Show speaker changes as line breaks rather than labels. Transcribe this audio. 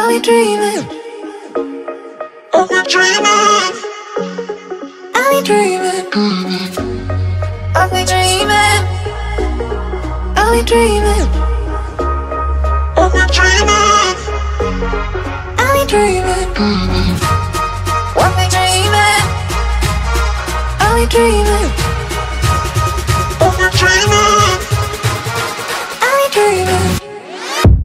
we dreaming? Are we dreaming? Are we dreaming? Are we dreaming? Are we dreaming? Are we dreaming? Are we dreaming? Are we dreaming? Are we dreaming?